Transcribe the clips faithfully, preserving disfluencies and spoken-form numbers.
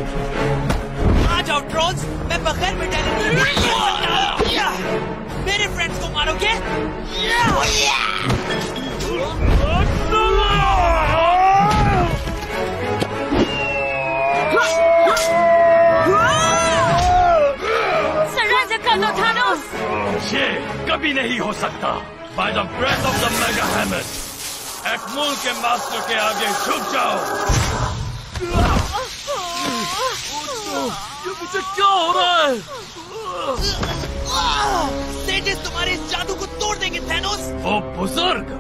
आ जाओ ड्रोन्स, मैं बगैर मेटालिटी मेरे फ्रेंड्स को मारोगे? सरेंडर कर दो थानोस। ये कभी नहीं हो सकता। By the breath of the mega hammer, एक्मूल के मास्टर के आगे झुक जाओ। ये मुझे क्या हो रहा है? सेजेस तुम्हारे इस जादू को तोड़ देंगे थैनोस। वो बुजुर्ग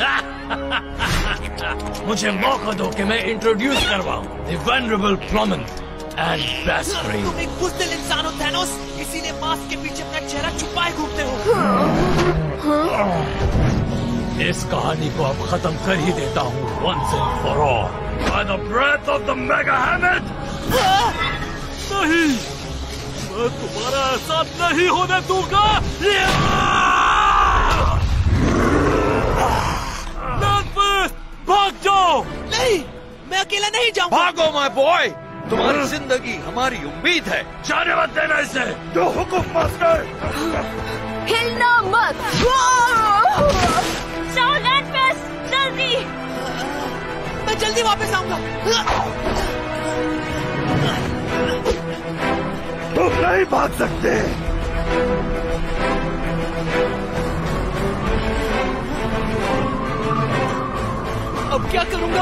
मुझे मौका दो कि मैं इंट्रोड्यूस करवाऊं। The venerable Brahmin and best friend। तुम एक बुज़दिल इंसान हो थैनोस, इसीलिए मास्क के पीछे अपना चेहरा छुपाए घूमते हो। इस कहानी को अब खत्म कर ही देता हूँ once and for all। By the breath of the mega hammer। नहीं, मैं तुम्हारा ऐसा नहीं होने दूंगा। लैंफेस्ट, भाग जाओ। नहीं, मैं अकेला नहीं जाऊंगा। भागो माय बॉय, तुम्हारी जिंदगी हमारी उम्मीद है। जाने मत देना इसे। जो हुकुम मास्टर। हिलना मत। जाओ लैंफेस्ट, जल्दी। मैं जल्दी वापस आऊंगा। तुम नहीं भाग सकते। अब क्या करूंगा?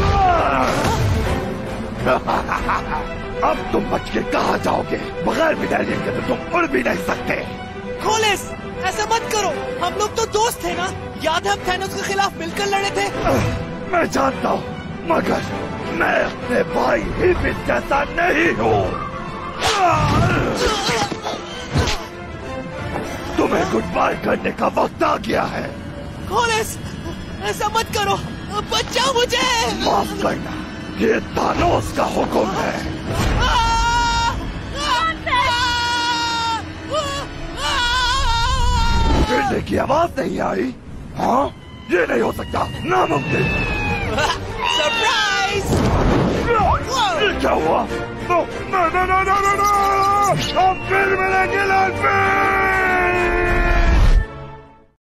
अब तुम बच के कहाँ जाओगे? बगैर मेडालियन के तो तुम उड़ भी नहीं सकते। खोलेस, ऐसा मत करो, हम लोग तो दोस्त थे ना। याद है हम थैनोस के खिलाफ मिलकर लड़े थे। मैं जानता हूँ, मगर मैं अपने भाई हिबिट जैसा नहीं हूँ। तुम्हें गुड बाय करने का वक्त आ गया है। खोलेस, ऐसा मत करो, बचाओ मुझे। माफ करना, ये थानोस का हुक्म है। गिरने की आवाज नहीं आई? हाँ, ये नहीं हो सकता, नामुमकिन। सरप्राइज! ये क्या हुआ? No no no no no no! हम फिर मिलेंगे लैंफेस्ट!